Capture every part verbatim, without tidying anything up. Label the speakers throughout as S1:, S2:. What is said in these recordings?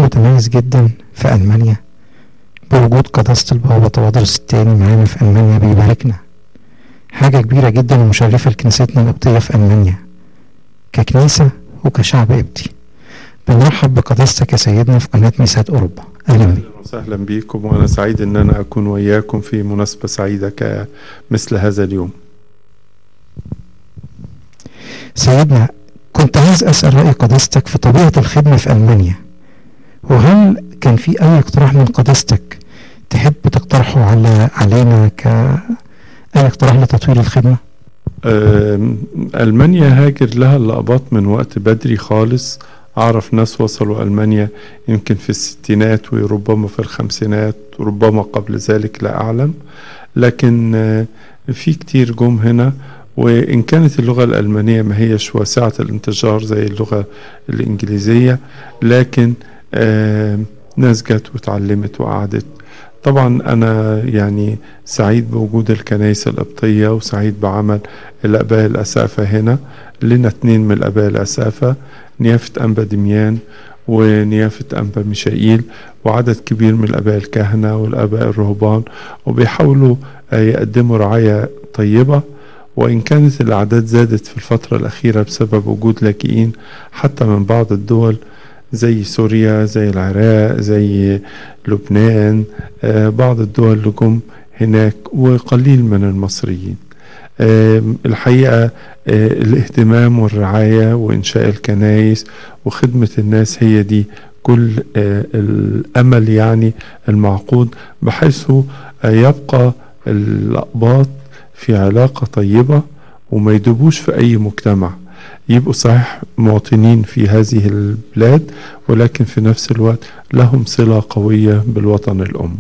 S1: متميز جدا في ألمانيا بوجود قداسة البابا تواضرس الثاني معانا في ألمانيا بيباركنا. حاجة كبيرة جدا ومشرفة لكنيستنا القبطية في ألمانيا ككنيسة وكشعب قبطي. بنرحب بقداستك يا سيدنا في قناة ميسات أوروبا. أهلا بك.
S2: وسهلا بكم، وأنا سعيد أن أنا أكون وياكم في مناسبة سعيدة كمثل هذا اليوم.
S1: سيدنا، كنت عايز أسأل رأي قداستك في طبيعة الخدمة في ألمانيا، وهل كان في أي اقتراح من قداستك تحب تقترحه على علينا كأي اقتراح لتطوير الخدمة؟
S2: ألمانيا هاجر لها اللقبات من وقت بدري خالص. أعرف ناس وصلوا ألمانيا يمكن في الستينات وربما في الخمسينات وربما قبل ذلك لا أعلم، لكن في كتير جم هنا. وإن كانت اللغة الألمانية ما هيش واسعة الانتشار زي اللغة الإنجليزية، لكن آه ناس جت وتعلمت وقعدت. طبعا أنا يعني سعيد بوجود الكنائس القبطية وسعيد بعمل الآباء الأسافة هنا. لنا اتنين من الآباء الأسافة، نيافة أنبا دميان ونيافة أنبا ميشائيل، وعدد كبير من الآباء الكهنة والآباء الرهبان، وبيحاولوا يقدموا رعاية طيبة. وإن كانت الأعداد زادت في الفترة الأخيرة بسبب وجود لاجئين حتى من بعض الدول زي سوريا زي العراق زي لبنان، آه بعض الدول اللي جم هناك، وقليل من المصريين. آه الحقيقة آه الاهتمام والرعاية وإنشاء الكنائس وخدمة الناس هي دي كل آه الأمل يعني المعقود، بحيث آه يبقى الأقباط في علاقة طيبة وما يدوبوش في أي مجتمع، يبقوا صحيح مواطنين في هذه البلاد ولكن في نفس الوقت لهم صلة قوية بالوطن الأم.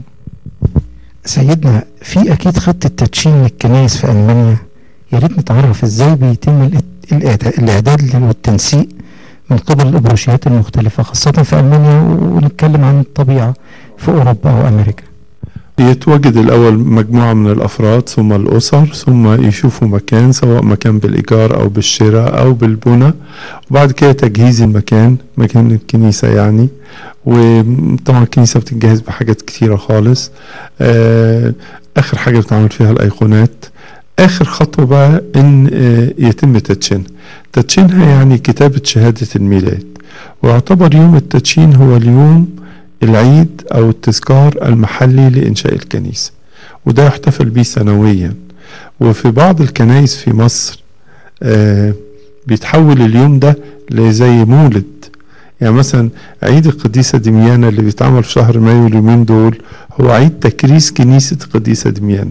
S1: سيدنا، في أكيد خطة تدشين الكنائس في ألمانيا، يا ريت نتعرف إزاي بيتم الإعداد والتنسيق من قبل الإبروشيات المختلفة خاصة في ألمانيا، ونتكلم عن الطبيعة في أوروبا وأمريكا.
S2: يتواجد الأول مجموعة من الأفراد ثم الأسر، ثم يشوفوا مكان سواء مكان بالإيجار أو بالشراء أو بالبناء، وبعد كده تجهيز المكان مكان الكنيسة يعني. وطبعا الكنيسة بتتجهز بحاجات كتيرة خالص. آخر حاجة بتعمل فيها الأيقونات. آخر خطوة بقى إن يتم تدشينها. تدشينها يعني كتابة شهادة الميلاد، ويعتبر يوم التدشين هو اليوم العيد أو التذكار المحلي لإنشاء الكنيسة، وده يحتفل به سنويا. وفي بعض الكنائس في مصر آه بيتحول اليوم ده لزي مولد. يعني مثلا عيد القديسة دميانة اللي بيتعمل في شهر مايو اليومين دول هو عيد تكريس كنيسة القديسة دميانة.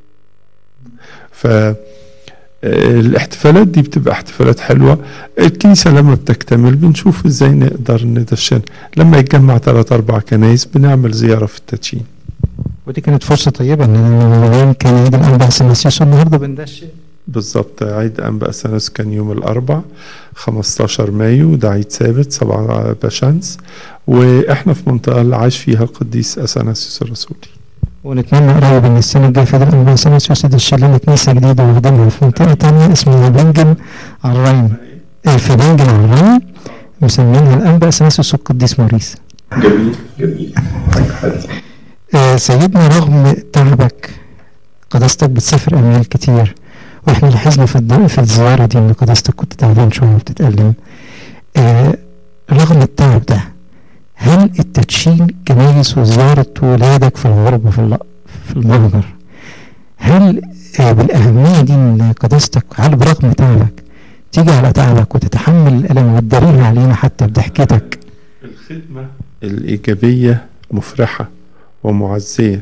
S2: ف الاحتفالات دي بتبقى احتفالات حلوة. الكنيسة لما بتكتمل بنشوف ازاي نقدر ندشن. لما يتجمع ثلاث اربع كنايس بنعمل زيارة في التدشين.
S1: ودي كانت فرصة طيبة ان اليوم كان عيد الانبا اثناسيوس النهارده بندشن.
S2: بالظبط، عيد انبا اثناسيوس كان يوم الاربع خمستاشر مايو، ده عيد ثابت سبعة بشمس، واحنا في منطقة اللي عاش فيها القديس اثناسيوس الرسولي.
S1: ونتمنى قريب ان السنه الجايه في الانبا اثناسيوس يدش لنا كنيسه جديده واخدينها في منطقه ثانيه اسمها بنجن على الراين. في بنجن على الراين مسمينها الانبا اثناسيوس القديس موريس.
S2: جميل جميل.
S1: آه سيدنا، رغم تعبك قداستك بتسافر اميال كتير، واحنا لاحظنا في في الزياره دي ان قداستك كنت تعبان شويه وبتتألم. آه رغم التعب ده، هل التدشين كنايس وزيارة ولادك في الغربة في المهجر، هل بالأهمية دي من قداستك، هل برغم تعبك تيجي على تعبك وتتحمل الألم وتداريها علينا حتى بضحكتك؟
S2: الخدمة الإيجابية مفرحة ومعزية،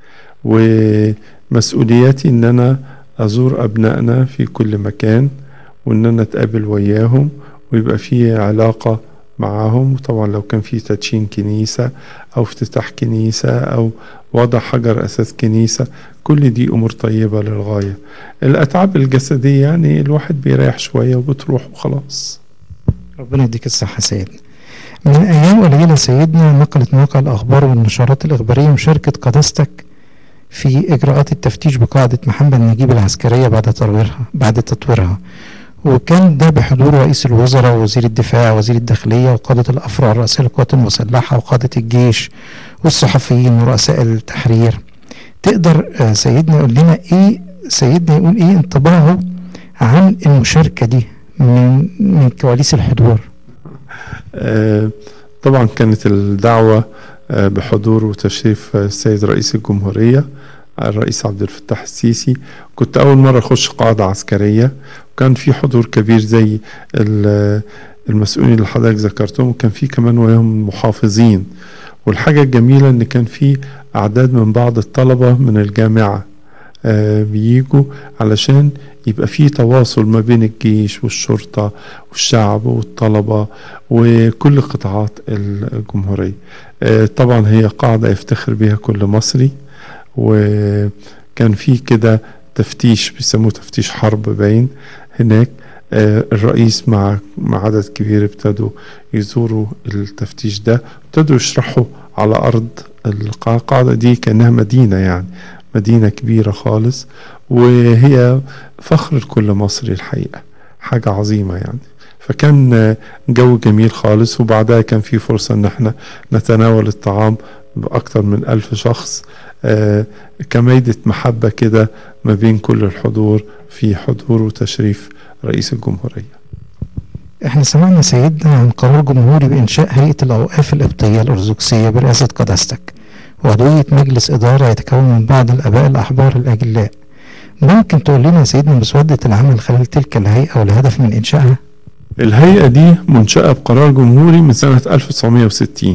S2: ومسؤولياتي إن أنا أزور أبنائنا في كل مكان، وإن أنا أتقابل وياهم ويبقى في علاقة معاهم. وطبعا لو كان في تدشين كنيسة أو افتتاح كنيسة أو وضع حجر أساس كنيسة، كل دي أمور طيبة للغاية. الأتعاب الجسدية يعني الواحد بيريح شوية وبتروح وخلاص.
S1: ربنا يديك الصحة سيدنا. من أيام قليلة سيدنا نقلت مواقع الأخبار والنشرات الإخبارية مشاركة قداستك في إجراءات التفتيش بقاعدة محمد نجيب العسكرية بعد تطويرها بعد تطويرها وكان ده بحضور رئيس الوزراء ووزير الدفاع ووزير الداخلية وقادة الأفرع رؤساء القوات المسلحة وقادة الجيش والصحفيين ورؤساء التحرير. تقدر سيدنا يقول لنا ايه، سيدنا يقول ايه انطباعه عن المشاركة دي من من كواليس الحضور؟
S2: آه طبعا كانت الدعوة آه بحضور وتشريف السيد رئيس الجمهورية الرئيس عبد الفتاح السيسي. كنت أول مرة أخش قاعدة عسكرية، وكان في حضور كبير زي المسؤولين اللي حضرتك ذكرتهم، وكان في كمان وياهم محافظين. والحاجة الجميلة إن كان في أعداد من بعض الطلبة من الجامعة آه بيجوا علشان يبقى في تواصل ما بين الجيش والشرطة والشعب والطلبة وكل قطاعات الجمهورية. آه طبعا هي قاعدة يفتخر بها كل مصري، وكان في كده تفتيش بيسموه تفتيش حرب باين هناك. آه الرئيس مع مع عدد كبير ابتدوا يزوروا التفتيش ده، ابتدوا يشرحوا على أرض القاعدة دي كأنها مدينة، يعني مدينة كبيرة خالص، وهي فخر لكل مصري الحقيقة، حاجة عظيمة يعني. فكان جو جميل خالص. وبعدها كان في فرصة ان احنا نتناول الطعام بأكتر من ألف شخص آه كميدة محبة كده ما بين كل الحضور في حضور وتشريف رئيس الجمهورية.
S1: احنا سمعنا سيدنا عن قرار جمهوري بإنشاء هيئة الأوقاف القبطية الأرثوذكسية برئاسة قداستك، وعضوية مجلس إدارة يتكون من بعض الآباء الأحبار الأجلاء. ممكن تقول لنا يا سيدنا مسودة العمل خلال تلك الهيئة والهدف من إنشائها؟
S2: الهيئة دي منشأة بقرار جمهوري من سنة ألف وتسعمائة وستين،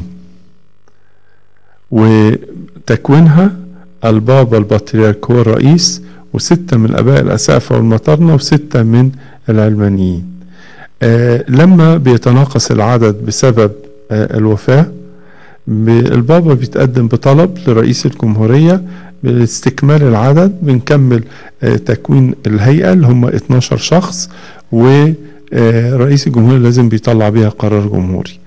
S2: وتكوينها البابا البطريرك هو الرئيس، وستة من الآباء الأسقفة والمطارنة، وستة من العلمانيين. آه لما بيتناقص العدد بسبب آه الوفاة، البابا بيتقدم بطلب لرئيس الجمهورية باستكمال العدد، بنكمل آه تكوين الهيئة اللي هم اتناشر شخص، ورئيس الجمهورية لازم بيطلع بيها قرار جمهوري.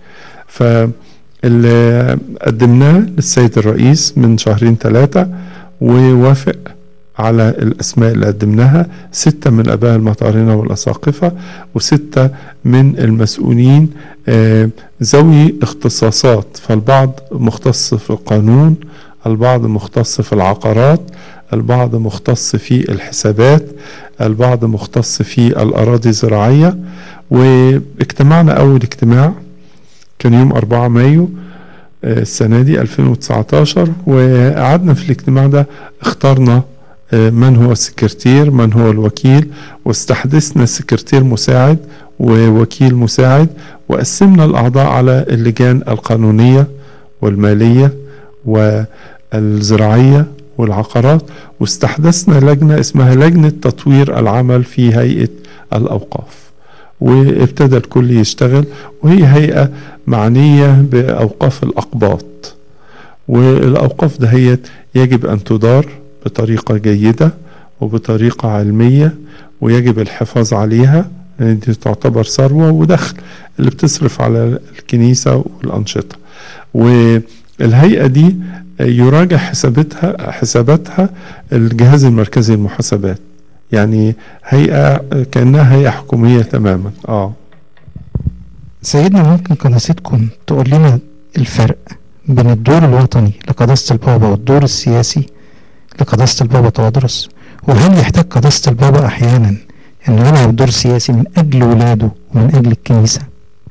S2: فاللي قدمناه للسيد الرئيس من شهرين ثلاثة ووافق على الأسماء اللي قدمناها، ستة من أباء المطارنة والأساقفة، وستة من المسؤولين آه ذوي اختصاصات، فالبعض مختص في القانون، البعض مختص في العقارات، البعض مختص في الحسابات، البعض مختص في الأراضي الزراعية. واجتمعنا أول اجتماع كان يوم أربعة مايو السنة دي ألفين وتسعة عشر، وقعدنا في الاجتماع ده اخترنا من هو السكرتير، من هو الوكيل، واستحدثنا سكرتير مساعد ووكيل مساعد، وقسمنا الأعضاء على اللجان القانونية والمالية والزراعية والعقارات، واستحدثنا لجنة اسمها لجنة تطوير العمل في هيئة الأوقاف، وابتدى الكل يشتغل. وهي هيئة معنية بأوقاف الأقباط، والأوقاف دهيت يجب أن تدار بطريقة جيدة وبطريقة علمية، ويجب الحفاظ عليها، دي تعتبر ثروة ودخل اللي بتصرف على الكنيسة والأنشطة. والهيئة دي يراجع حساباتها حساباتها الجهاز المركزي للمحاسبات، يعني هيئة كأنها هيئة حكومية تماما. اه
S1: سيدنا ممكن قداستكم تقول لنا الفرق بين الدور الوطني لقداسة البابا والدور السياسي لقداسة البابا تواضرس؟ وهل يحتاج قداسة البابا أحيانا أنه يلعب دور سياسي من أجل ولاده ومن أجل الكنيسة؟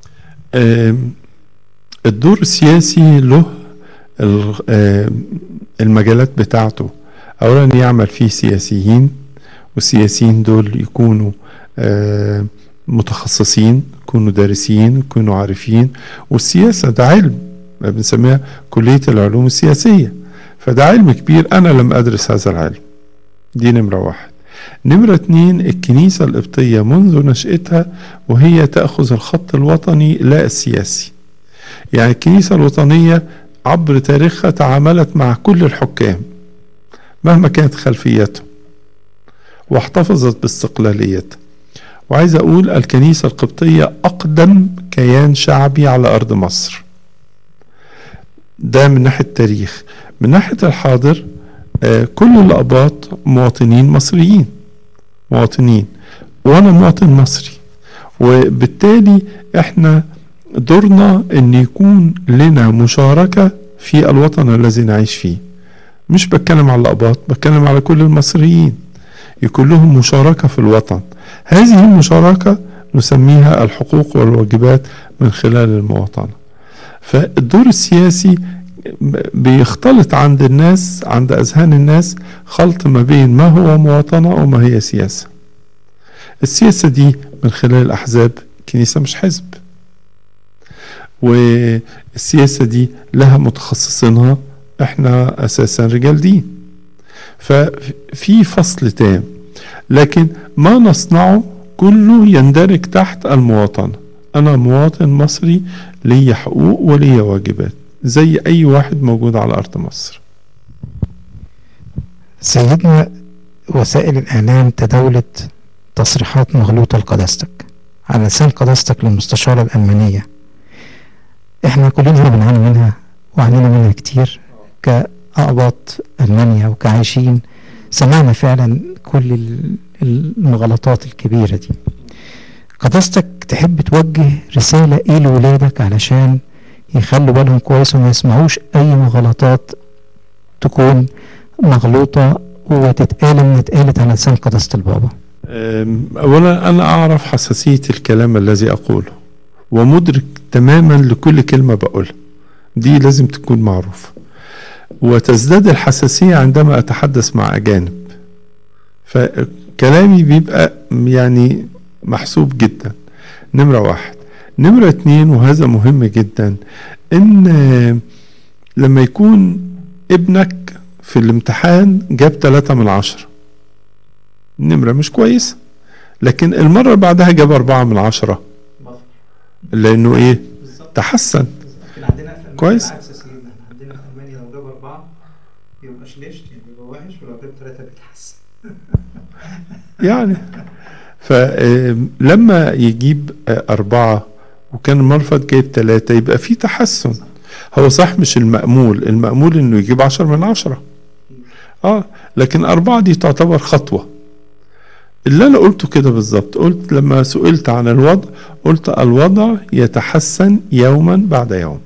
S2: الدور السياسي له المجالات بتاعته. أولا يعمل فيه سياسيين، والسياسيين دول يكونوا متخصصين، يكونوا دارسين، يكونوا عارفين. والسياسة ده علم بنسميها كلية العلوم السياسية، فده علم كبير. أنا لم أدرس هذا العلم، دي نمرة واحد. نمرة اتنين، الكنيسة القبطية منذ نشأتها وهي تأخذ الخط الوطني لا السياسي. يعني الكنيسة الوطنية عبر تاريخها تعاملت مع كل الحكام مهما كانت خلفيتهم، واحتفظت باستقلاليتها. وعايز أقول الكنيسة القبطية أقدم كيان شعبي على أرض مصر، ده من ناحية التاريخ. من ناحية الحاضر آه كل الأقباط مواطنين مصريين، مواطنين، وأنا مواطن مصري. وبالتالي احنا دورنا ان يكون لنا مشاركة في الوطن الذي نعيش فيه. مش بتكلم على الأقباط، بتكلم على كل المصريين، يكون لهم مشاركة في الوطن. هذه المشاركة نسميها الحقوق والواجبات من خلال المواطنة. فالدور السياسي بيختلط عند الناس، عند أذهان الناس، خلط ما بين ما هو مواطنة وما هي سياسة. السياسة دي من خلال الأحزاب، الكنيسة مش حزب، والسياسة دي لها متخصصينها، احنا أساسا رجال دين. ففي فصل تام، لكن ما نصنعه كله يندرج تحت المواطنة. أنا مواطن مصري، لي حقوق ولي واجبات زي أي واحد موجود على أرض مصر.
S1: سيدنا، وسائل الإعلام تداولت تصريحات مغلوطة لقداستك على لسان قداستك للمستشارة الألمانية. احنا كلنا بنعاني منها وعانينا منها كتير كأقباط ألمانيا وكعايشين، سمعنا فعلا كل المغالطات الكبيرة دي. قداستك تحب توجه رسالة ايه لولادك علشان يخلوا بالهم كويس وما يسمعوش اي مغالطات تكون مغلوطة وتتقال من اتقالت على لسان قداسة البابا؟
S2: اولا انا اعرف حساسية الكلام الذي اقوله ومدرك تماما لكل كلمة بقولها، دي لازم تكون معروفة. وتزداد الحساسية عندما اتحدث مع اجانب، فكلامي بيبقى يعني محسوب جدا. نمرة واحد. نمرة اتنين، وهذا مهم جدا، ان لما يكون ابنك في الامتحان جاب تلاتة من عشرة، نمرة مش كويس، لكن المرة اللي بعدها جاب أربعة من عشرة، لأنه إيه؟ تحسن. كويس؟
S1: عندنا في ألمانيا لو جاب أربعة يبقى شليشت، يبقى وحش، ولو جاب تلاتة بيتحسن.
S2: يعني فلما يجيب أربعة وكان المرفض جايب تلاتة يبقى في تحسن. هو صح مش المأمول، المأمول إنه يجيب عشر من عشرة، آه لكن أربعة دي تعتبر خطوة. اللي أنا قلته كده بالظبط، قلت لما سئلت عن الوضع، قلت الوضع يتحسن يوما بعد يوم.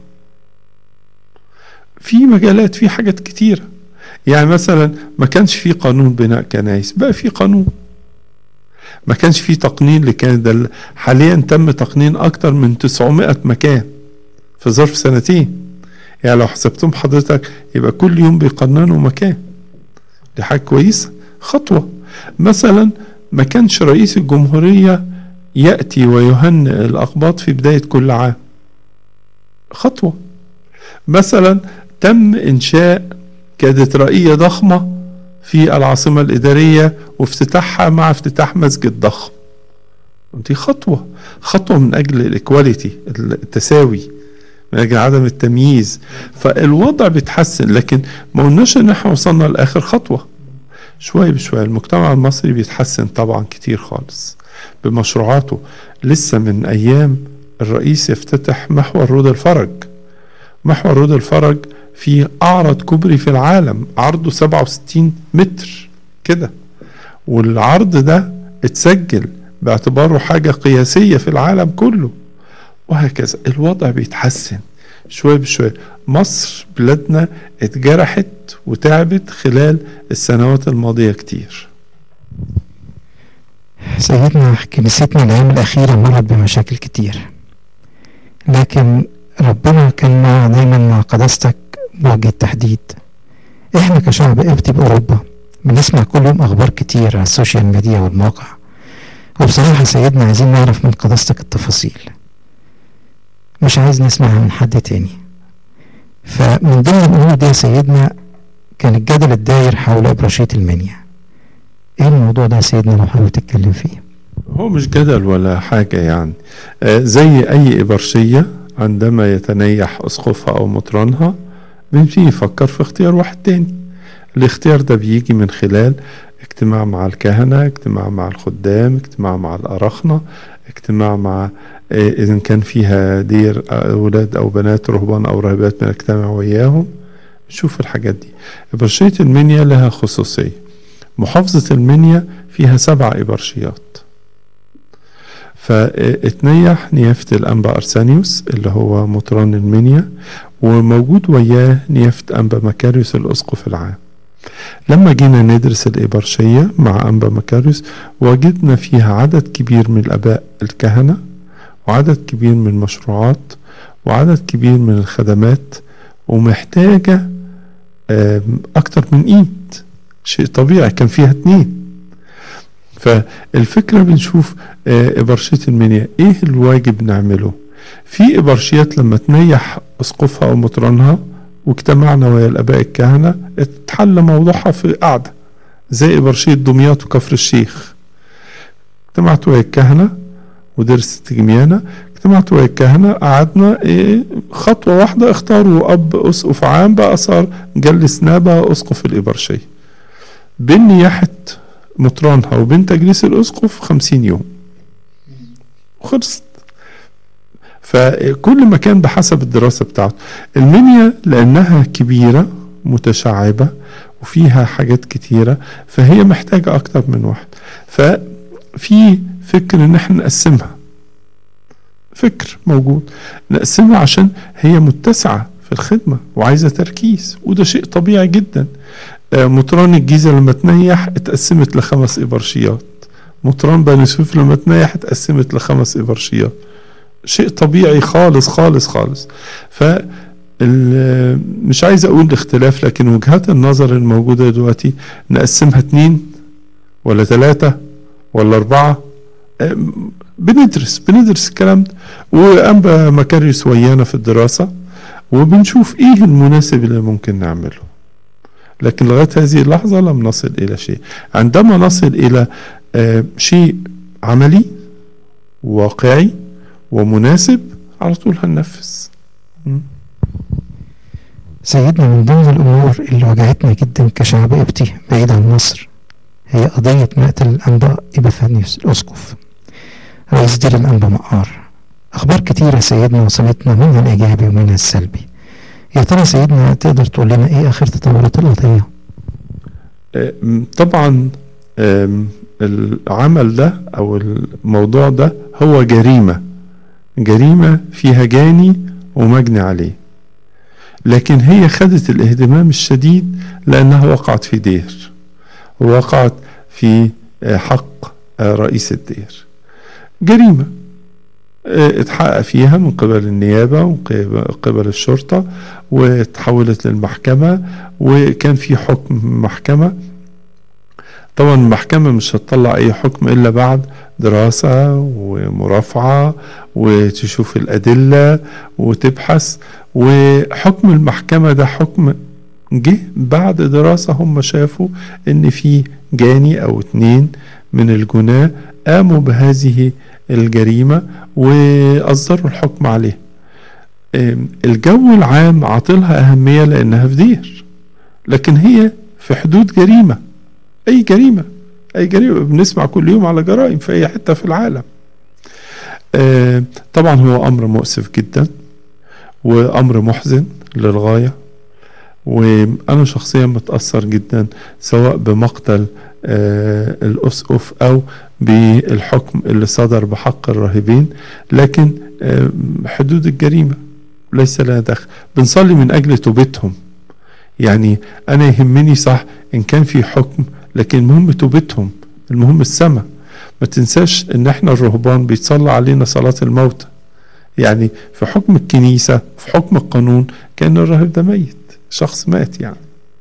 S2: في مجالات، في حاجات كتيرة، يعني مثلا ما كانش في قانون بناء كنائس، بقى في قانون. ما كانش في تقنين لكندا، حاليا تم تقنين أكتر من تسعمائة مكان في ظرف سنتين. يعني لو حسبتم حضرتك يبقى كل يوم بيقننوا مكان، دي حاجة كويسة، خطوة. مثلا ما كانش رئيس الجمهورية يأتي ويهنئ الأقباط في بداية كل عام، خطوة. مثلا تم إنشاء كاتدرائية ضخمة في العاصمة الإدارية وافتتاحها مع افتتاح مسجد ضخم، دي خطوة. خطوة من أجل الإكواليتي، التساوي، من أجل عدم التمييز. فالوضع بيتحسن، لكن ما قلناش إن احنا وصلنا لآخر خطوة. شوية بشوية المجتمع المصري بيتحسن طبعا كتير خالص بمشروعاته. لسه من أيام الرئيس يفتتح محور رود الفرج. محور رود الفرج في أعرض كوبري في العالم، عرضه سبعة وستين متر كده، والعرض ده اتسجل باعتباره حاجة قياسية في العالم كله، وهكذا. الوضع بيتحسن شوية بشوية. مصر بلادنا اتجرحت وتعبت خلال السنوات الماضية كتير.
S1: سيدنا، كنيستنا الأيام الأخيرة مرت بمشاكل كتير، لكن ربنا كان مع دايما مع قداستك بوجه التحديد. احنا كشعب قبطي بأوروبا بنسمع كل يوم أخبار كتير على السوشيال ميديا والمواقع، وبصراحة سيدنا عايزين نعرف من قداستك التفاصيل، مش عايز نسمعها من حد تاني. فمن ضمن الأمور دي يا سيدنا كان الجدل الداير حول إبراشية المنيا. ايه الموضوع ده يا سيدنا لو حابب تتكلم فيه؟
S2: هو مش جدل ولا حاجة، يعني آه زي أي إبرشية عندما يتنيح أسقفها أو مطرانها بنبتدي نفكر في اختيار واحد تاني. الاختيار ده بيجي من خلال اجتماع مع الكهنة، اجتماع مع الخدام، اجتماع مع الأراخنة، اجتماع مع اه إذا كان فيها دير أولاد أو بنات رهبان أو راهبات بنجتمع وياهم نشوف الحاجات دي. إبرشية المنيا لها خصوصية. محافظة المنيا فيها سبع إبرشيات، فاتنيح نيافة الأنبا أرسانيوس اللي هو مطران المنيا، وموجود وياه نيافة أنبا مكاريوس الأسقف العام. لما جينا ندرس الإبرشية مع أنبا مكاريوس وجدنا فيها عدد كبير من الآباء الكهنة، وعدد كبير من المشروعات، وعدد كبير من الخدمات، ومحتاجة أكتر من إيد. شيء طبيعي، كان فيها اتنين. فالفكرة بنشوف إبرشية المنيا إيه الواجب نعمله. في إبرشيات لما تنيح أسقفها أو مطرانها واجتمعنا ويا الآباء الكهنة اتحل موضوعها في قعدة، زي إبرشية دمياط وكفر الشيخ. اجتمعت ويا الكهنة ودرست جميانة، اجتمعت ويا الكهنة قعدنا ايه خطوة واحدة، اختاروا أب أسقف عام بقى صار جلسناه بقى أسقف الإبرشية. بين نياحة مطرانها وبين تجليس الأسقف خمسين يوم وخلصت. فكل مكان بحسب الدراسة بتاعته. المنيا لأنها كبيرة متشعبة وفيها حاجات كتيرة، فهي محتاجة أكتر من واحد. ففي فكر إن احنا نقسمها، فكر موجود نقسمها عشان هي متسعة في الخدمة وعايزة تركيز، وده شيء طبيعي جدا. مطران الجيزة لما تنيح اتقسمت لخمس إبرشيات، مطران بني سويف لما تنيح اتقسمت لخمس إبرشيات، شيء طبيعي خالص خالص خالص. ف مش عايز اقول الاختلاف، لكن وجهات النظر الموجودة دلوقتي نقسمها اتنين ولا ثلاثة ولا اربعة، بندرس بندرس الكلام ده، وأنبا مكاريوس ويانا في الدراسة وبنشوف ايه المناسب اللي ممكن نعمله. لكن لغاية هذه اللحظة لم نصل الى شيء. عندما نصل الى آه شيء عملي واقعي ومناسب على طول هننفذ.
S1: سيدنا، من ضمن الأمور اللي واجهتنا جدا كشعب قبطي بعيد عن مصر هي قضية مقتل الأنبا إبيفانيوس الأسقف رئيس دير الأنبا مقار. أخبار كتيرة سيدنا وصلتنا، منها الإيجابي ومنها السلبي. يا ترى سيدنا تقدر تقول لنا إيه آخر تطورات القضية؟
S2: طبعا العمل ده أو الموضوع ده هو جريمة، جريمة فيها جاني ومجني عليه، لكن هي خدت الاهتمام الشديد لأنها وقعت في دير، ووقعت في حق رئيس الدير. جريمة اتحقق فيها من قبل النيابة ومن قبل الشرطة وتحولت للمحكمة، وكان في حكم محكمة. طبعا المحكمة مش هتطلع اي حكم الا بعد دراسة ومرافعة وتشوف الأدلة وتبحث، وحكم المحكمة ده حكم جه بعد دراسة. هم شافوا ان في جاني او اتنين من الجناة قاموا بهذه الجريمة وأصدروا الحكم عليه. الجو العام عطلها أهمية لأنها في دير، لكن هي في حدود جريمة. أي جريمة أي جريمة بنسمع كل يوم على جرائم في أي حتة في العالم. طبعا هو أمر مؤسف جدا وأمر محزن للغاية، وأنا شخصيا متأثر جدا سواء بمقتل آه الأسقف أو بالحكم اللي صدر بحق الراهبين، لكن آه حدود الجريمة ليس لها دخل. بنصلي من أجل توبتهم، يعني أنا يهمني صح إن كان في حكم، لكن المهم توبتهم، المهم السماء. ما تنساش إن إحنا الرهبان بيتصلى علينا صلاة الموتى، يعني في حكم الكنيسة في حكم القانون كأن الراهب ده ميت، شخص مات يعني.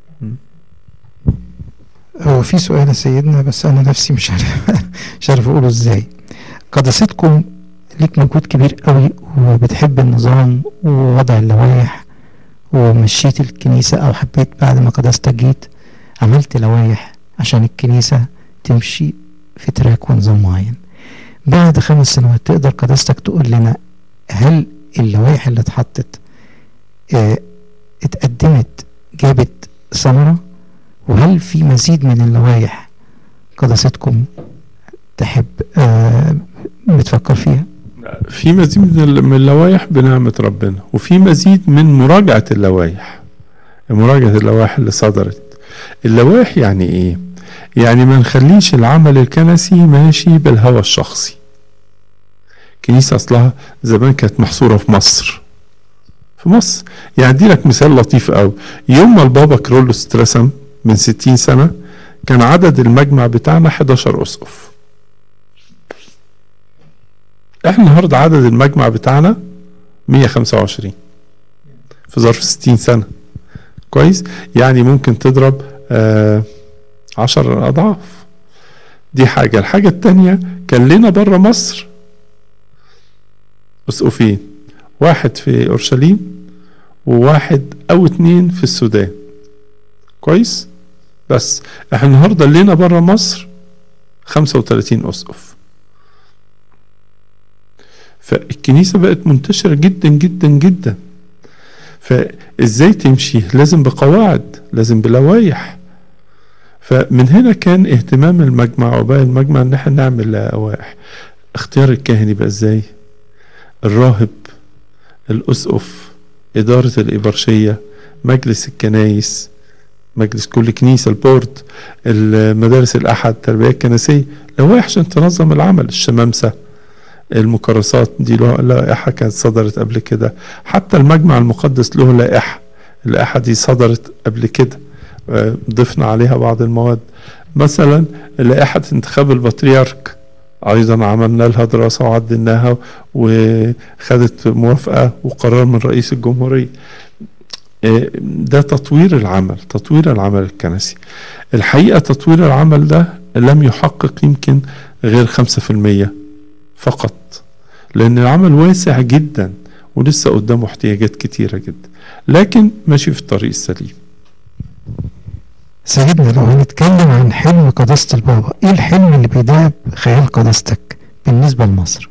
S1: هو في سؤال يا سيدنا بس أنا نفسي مش عارف مش عارف أقوله إزاي. قداستكم ليك مجهود كبير قوي وبتحب النظام ووضع اللوائح ومشيت الكنيسة، أو حبيت بعد ما قداستك جيت عملت لوائح عشان الكنيسة تمشي في تراك ونظام معين. بعد خمس سنوات تقدر قداستك تقول لنا هل اللوائح اللي اتحطت اه اتقدمت جابت ثمرة، وهل في مزيد من اللوائح قداستكم تحب اه بتفكر فيها؟
S2: في مزيد من اللوائح بنعمة ربنا، وفي مزيد من مراجعة اللوائح، مراجعة اللوائح اللي صدرت. اللوائح يعني ايه؟ يعني ما نخليش العمل الكنسي ماشي بالهوى الشخصي. كنيسة أصلها زمان كانت محصورة في مصر في مصر يعني دي لك مثال لطيف قوي. يوم ما البابا كيرلس اترسم من ستين سنة كان عدد المجمع بتاعنا حداشر أسقف. احنا النهارده عدد المجمع بتاعنا مية وخمسة وعشرين في ظرف ستين سنة. كويس، يعني ممكن تضرب آه عشر أضعاف. دي حاجة. الحاجة التانية كان لنا بره مصر أسقفين، واحد في أورشليم وواحد أو اتنين في السودان. كويس، بس احنا النهارده لنا بره مصر خمسة وتلاتين أسقف. فالكنيسة بقت منتشرة جدا جدا جدا. فازاي تمشي؟ لازم بقواعد، لازم بلوايح. فمن هنا كان اهتمام المجمع وباقي المجمع ان احنا نعمل لوائح. اختيار الكاهن يبقى ازاي؟ الراهب، الاسقف، ادارة الابرشية، مجلس الكنايس، مجلس كل كنيسة، البورد، المدارس الاحد، التربية الكنسية، لوائح عشان تنظم العمل. الشمامسة، المكرسات دي له لائحة كانت صدرت قبل كده. حتى المجمع المقدس له لائحة، اللائحة دي صدرت قبل كده، ضفنا عليها بعض المواد. مثلا لائحة انتخاب البطريرك ايضا عملنا لها دراسة وعدلناها وخدت موافقة وقرار من رئيس الجمهورية. ده تطوير العمل، تطوير العمل الكنسي. الحقيقة تطوير العمل ده لم يحقق يمكن غير خمسة في المية فقط، لأن العمل واسع جدا ولسه قدامه احتياجات كتيرة جدا، لكن ماشي في الطريق السليم.
S1: سيدنا لو هنتكلم عن حلم قداسة البابا، ايه الحلم اللي بيدعب خيال قداستك بالنسبة لمصر؟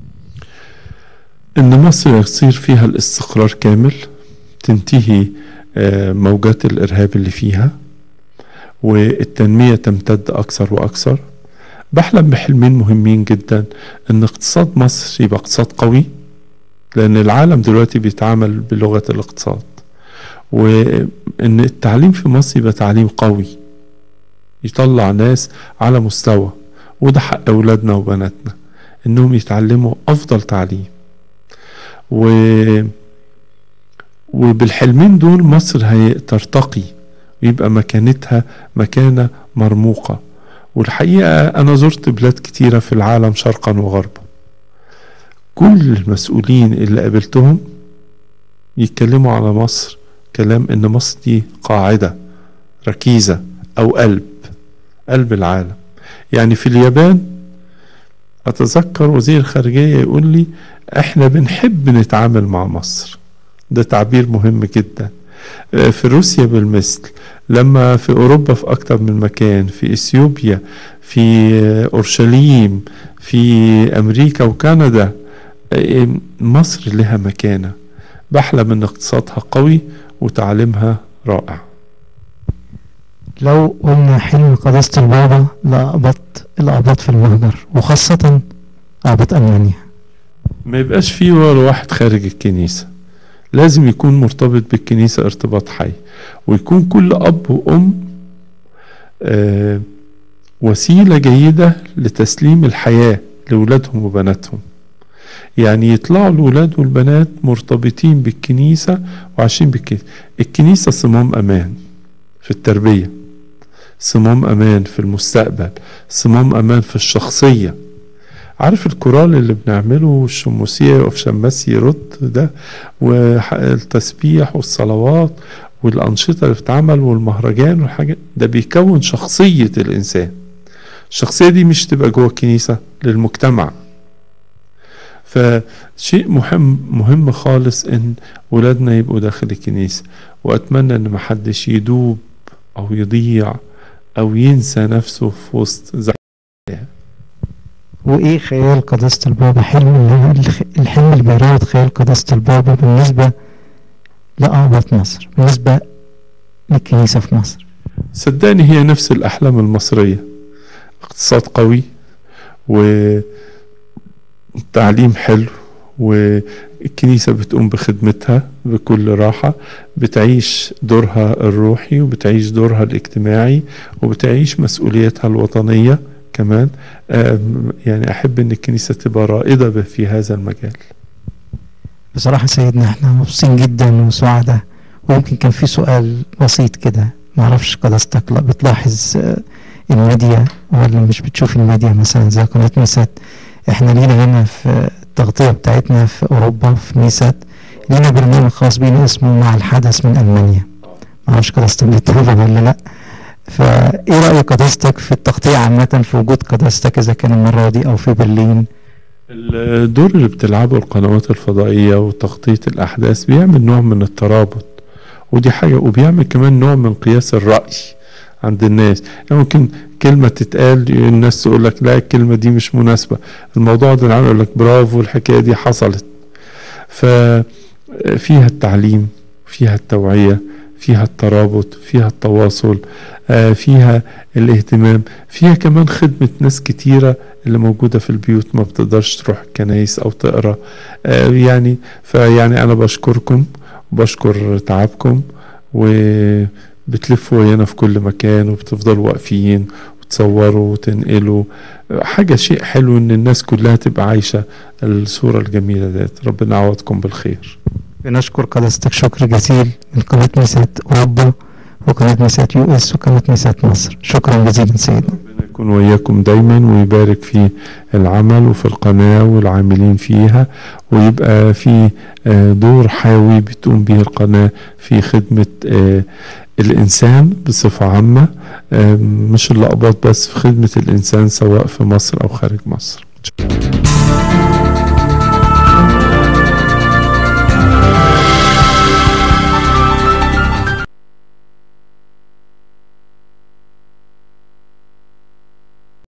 S2: ان مصر يصير فيها الاستقرار كامل، تنتهي موجات الارهاب اللي فيها، والتنمية تمتد اكثر واكثر. بحلم بحلمين مهمين جدا، ان اقتصاد مصر يبقى اقتصاد قوي، لان العالم دلوقتي بيتعامل بلغة الاقتصاد، وان التعليم في مصر يبقى تعليم قوي يطلع ناس على مستوى، وده حق اولادنا وبناتنا انهم يتعلموا افضل تعليم. و وبالحلمين دول مصر هترتقي ويبقى مكانتها مكانة مرموقة. والحقيقة أنا زرت بلاد كتيرة في العالم شرقا وغربا، كل المسؤولين اللي قابلتهم يتكلموا على مصر كلام إن مصر دي قاعدة ركيزة أو قلب قلب العالم. يعني في اليابان أتذكر وزير الخارجية يقول لي إحنا بنحب نتعامل مع مصر، ده تعبير مهم جدا. في روسيا بالمثل، لما في أوروبا في أكتر من مكان، في إثيوبيا، في أورشليم، في أمريكا وكندا، مصر لها مكانة. بحلم أن اقتصادها قوي وتعليمها رائع.
S1: لو قلنا حلم قداسة البابا لأقباط الأقباط في المهجر وخاصة أقباط ألمانيا،
S2: ما يبقاش فيه ولا واحد خارج الكنيسة، لازم يكون مرتبط بالكنيسة ارتباط حي، ويكون كل أب وأم آه وسيلة جيدة لتسليم الحياة لأولادهم وبناتهم. يعني يطلعوا الأولاد والبنات مرتبطين بالكنيسة وعايشين بالكنيسة. الكنيسة صمام أمان في التربية، صمام أمان في المستقبل، صمام أمان في الشخصية. عارف الكورال اللي بنعمله الشموسية يقف شماس يرد ده، والتسبيح والصلوات والأنشطة اللي بتتعمل والمهرجان والحاجات ده بيكون شخصية الإنسان. الشخصية دي مش تبقى جوه الكنيسة، للمجتمع. فشيء مهم مهم خالص إن ولادنا يبقوا داخل الكنيسة. وأتمنى إن محدش يدوب أو يضيع أو ينسى نفسه في وسط زي.
S1: وايه خيال قداسة البابا، حلم اللي الحلم اللي بيراود خيال قداسة البابا بالنسبة لأقباط مصر، بالنسبة للكنيسة في مصر؟
S2: صدقني هي نفس الأحلام المصرية، اقتصاد قوي وتعليم حلو، والكنيسة بتقوم بخدمتها بكل راحة، بتعيش دورها الروحي وبتعيش دورها الاجتماعي وبتعيش مسؤوليتها الوطنية كمان. يعني أحب أن الكنيسة تبقى رائدة في هذا المجال.
S1: بصراحة سيدنا احنا مبسوطين جدا وسعداء. ويمكن كان في سؤال بسيط كده، معرفش قداستك لا بتلاحظ الميديا ولا مش بتشوف الميديا مثلا زي قناة ميسات؟ احنا لينا هنا في التغطية بتاعتنا في أوروبا في ميسات لينا برنامج خاص بينا اسمه مع الحدث من ألمانيا. معرفش قداستك بتتابع ولا لا. فايه رأيك قداستك في التغطية عامة في وجود قداستك إذا كان المرة دي أو في برلين؟
S2: الدور اللي بتلعبه القنوات الفضائية وتغطية الأحداث بيعمل نوع من الترابط، ودي حاجة، وبيعمل كمان نوع من قياس الرأي عند الناس. يعني ممكن كلمة تتقال الناس تقول لك لا الكلمة دي مش مناسبة، الموضوع ده نعمل يقول لك برافو الحكاية دي حصلت. ففيها التعليم، فيها التوعية، فيها الترابط، فيها التواصل، فيها الاهتمام، فيها كمان خدمة ناس كتيرة اللي موجودة في البيوت ما بتقدرش تروح الكنايس أو تقرأ. يعني فيعني أنا بشكركم وبشكر تعبكم، وبتلفوا ويانا في كل مكان وبتفضلوا واقفين وتصوروا وتنقلوا حاجة، شيء حلو إن الناس كلها تبقى عايشة الصورة الجميلة ديت. ربنا يعوضكم بالخير.
S1: بنشكر قداستك شكر جزيل من قناة ميسات أوروبا وقناة ميسات يو اس وقناة ميسات مصر. شكرا جزيلا سيدنا.
S2: ربنا يكون وياكم دايما ويبارك في العمل وفي القناة والعاملين فيها، ويبقى في دور حيوي بتقوم به القناة في خدمة الإنسان بصفة عامة، مش اللقبات بس، في خدمة الإنسان سواء في مصر أو خارج مصر.